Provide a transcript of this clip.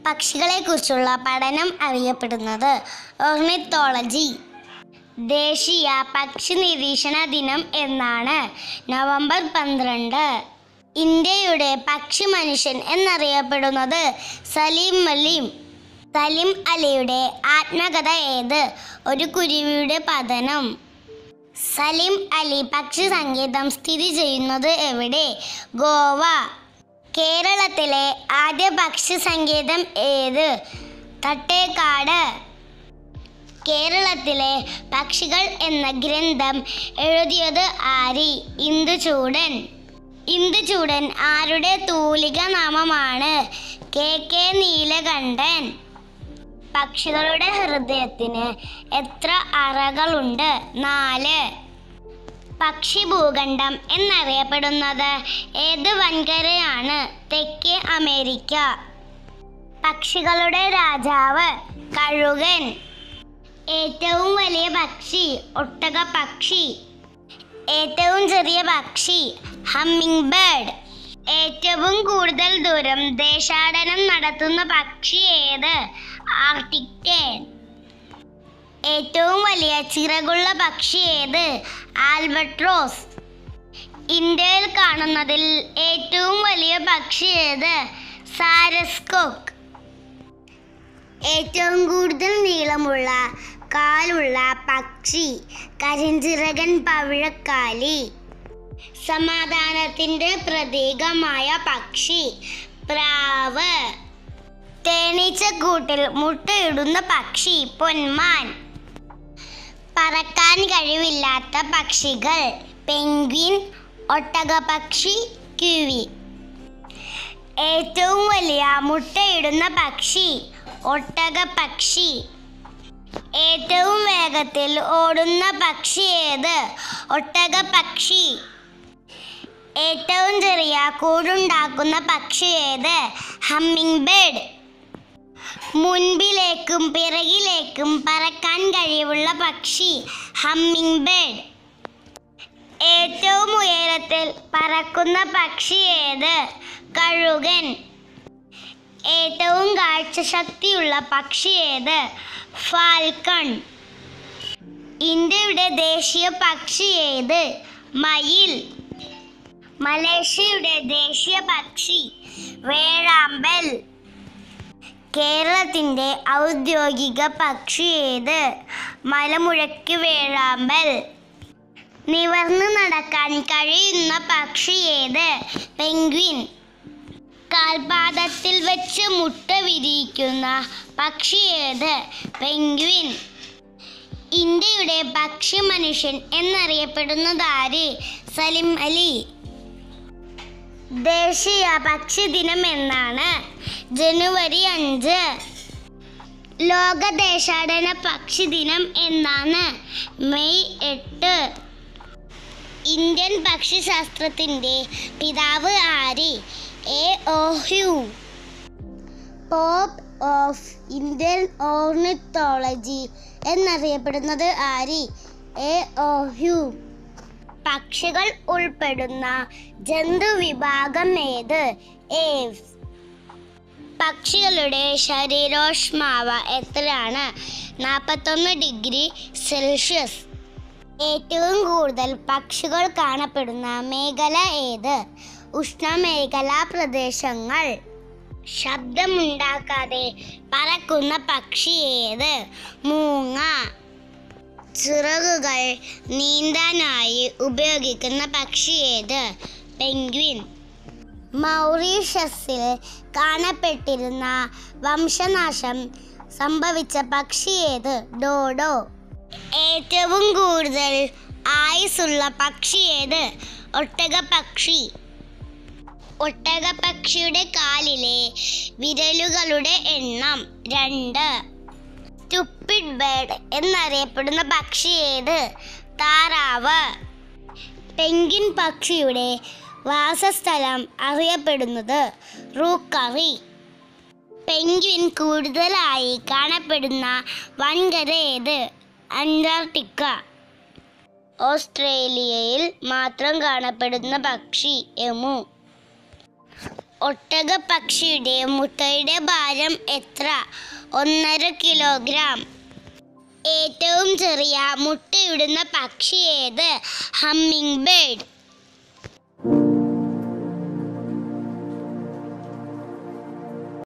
പക്ഷികളെക്കുറിച്ചുള്ള പഠനം അറിയപ്പെടുന്നത് ഓർണിത്തോളജി. ദേശീയ പക്ഷി നിരീക്ഷണ ദിനം എന്നാണ് നവംബർ 12. ഇന്ത്യയുടെ പക്ഷി മനുഷ്യൻ എന്നറിയപ്പെടുന്നത് സലീം അലി. സലീം അലിയുടെ ആത്മകഥ ഏത്? ഒരു കുരുവിയുടെ പതനം. സലീം അലി പക്ഷി സങ്കേതം സ്ഥിതി ചെയ്യുന്നത് എവിടെ? ഗോവ. കേരളത്തിലെ ആദ്യ പക്ഷി സങ്കേതം ഏത്? തട്ടേക്കാട്. കേരളത്തിലെ പക്ഷികൾ എന്ന ഗ്രന്ഥം എഴുതിയത് ആര്? ഇന്ദുചൂടൻ. ഇന്ദുചൂടൻ ആരുടെ തൂലിക നാമമാണ്? KK നീലകണ്ഠൻ. പക്ഷികളുടെ ഹൃദയത്തിന് എത്ര അറകളുണ്ട്? 4. പക്ഷി ഭൂഖണ്ഡം എന്നറിയപ്പെടുന്നത് ഏത് വൻകരയാണ്? തെക്കേ അമേരിക്ക. പക്ഷികളുടെ രാജാവ് കഴുകൻ. ഏറ്റവും വലിയ പക്ഷി ഒട്ടകപ്പക്ഷി. ഏറ്റവും ചെറിയ പക്ഷി ഹമ്മിങ് ബേർഡ്. ഏറ്റവും കൂടുതൽ ദൂരം ദേശാടനം നടത്തുന്ന പക്ഷി ഏത്? Arctic tern. ഏറ്റവും വലിയ ചിറകുള്ള പക്ഷി ഏത്? ആൽബട്രോസ്. ഇന്ത്യയിൽ കാണുന്നതിൽ ഏറ്റവും വലിയ പക്ഷി ഏത്? സാരസ്കോക്ക്. ഏറ്റവും കൂടുതൽ നീളമുള്ള കാലുള്ള പക്ഷി കരിഞ്ചിറകൻ പവിഴക്കാലി. സമാധാനത്തിന്റെ പ്രതീകമായ പക്ഷി പ്രാവ്. തേനീച്ചക്കൂട്ടിൽ മുട്ടയിടുന്ന പക്ഷി പൊന്മാൻ. പറക്കാൻ കഴിവില്ലാത്ത പക്ഷികൾ പെൻഗ്വിൻ, ഒട്ടകപ്പക്ഷി, കിവി. ഏറ്റവും വലിയ മുട്ടയിടുന്ന പക്ഷി ഒട്ടകപ്പക്ഷി. ഏറ്റവും വേഗത്തിൽ ഓടുന്ന പക്ഷി ഏത്? ഒട്ടകപ്പക്ഷി. ഏറ്റവും ചെറിയ കൂടുണ്ടാക്കുന്ന പക്ഷി ഏത്? Humming bird. മുൻപിലേക്കും പിറകിലേക്കും പറക്കാൻ കഴിവുള്ള പക്ഷി ഹമ്മിങ് ബേർഡ്. ഏറ്റവും ഉയരത്തിൽ പറക്കുന്ന പക്ഷി ഏത്? കഴുകൻ. ഏറ്റവും കാഴ്ചശക്തിയുള്ള പക്ഷി ഏത്? ഫാൽക്കൺ. ഇന്ത്യയുടെ ദേശീയ പക്ഷി ഏത്? മയിൽ. മലേഷ്യയുടെ ദേശീയ പക്ഷി വേഴാമ്പൽ. കേരളത്തിൻ്റെ ഔദ്യോഗിക പക്ഷി ഏത്? മലമുഴക്കി വേഴാമ്പൽ. നിവർന്ന് നടക്കാൻ കഴിയുന്ന പക്ഷി ഏത്? പെൻഗ്വിൻ. കാൽപാദത്തിൽ വെച്ച് മുട്ട വിരിയിക്കുന്ന പക്ഷി ഏത്? പെൻഗ്വിൻ. ഇന്ത്യയുടെ പക്ഷി മനുഷ്യൻ എന്നറിയപ്പെടുന്നത് ആര്? സലീം അലി. ദേശീയ പക്ഷി ദിനം എന്നാണ്? ജനുവരി 5. ലോക ദേശാടന പക്ഷി ദിനം എന്നാണ്? മെയ് 8. ഇന്ത്യൻ പക്ഷിശാസ്ത്രത്തിൻ്റെ പിതാവ് ആര്? A.O. Hume. Pope of Indian ornithology എന്നറിയപ്പെടുന്നത് ആര്? A.O. ഹ്യൂം. പക്ഷികൾ ഉൾപ്പെടുന്ന ജന്തുവിഭാഗം ഏത്? ഏവ്സ്. പക്ഷികളുടെ ശരീരോഷ്മാവ് എത്രയാണ്? 41 ഡിഗ്രി സെൽഷ്യസ്. ഏറ്റവും കൂടുതൽ പക്ഷികൾ കാണപ്പെടുന്ന മേഖല ഏത്? ഉഷ്ണമേഖലാ പ്രദേശങ്ങൾ. ശബ്ദമുണ്ടാക്കാതെ പറക്കുന്ന പക്ഷി ഏത്? മൂങ്ങ. ചിറകുകൾ നീന്താനായി ഉപയോഗിക്കുന്ന പക്ഷി ഏത്? പെൻഗ്വിൻ. മൗറീഷ്യസിൽ കാണപ്പെട്ടിരുന്ന വംശനാശം സംഭവിച്ച പക്ഷി ഏത്? ഡോഡോ. ഏറ്റവും കൂടുതൽ ആയുസ്സുള്ള പക്ഷി ഏത്? ഒട്ടകപ്പക്ഷി. ഒട്ടകപ്പക്ഷിയുടെ കാലിലെ വിരലുകളുടെ എണ്ണം 2. സ്റ്റുപ്പിഡ് ബേർഡ് എന്നറിയപ്പെടുന്ന പക്ഷി ഏത്? താറാവ്. പെൻഗ്വിൻ പക്ഷിയുടെ വാസസ്ഥലം അറിയപ്പെടുന്നത് റൂക്കറി. പെൻഗ്വിൻ കൂടുതലായി കാണപ്പെടുന്ന വൻകര ഏത്? അന്റാർട്ടിക്ക. ഓസ്ട്രേലിയയിൽ മാത്രം കാണപ്പെടുന്ന പക്ഷി എമു. ഒട്ടകപ്പക്ഷിയുടെ മുട്ടയുടെ ഭാരം എത്ര? 1.5 കിലോഗ്രാം. ഏറ്റവും ചെറിയ മുട്ടയിടുന്ന പക്ഷി ഏത്? Humming bird.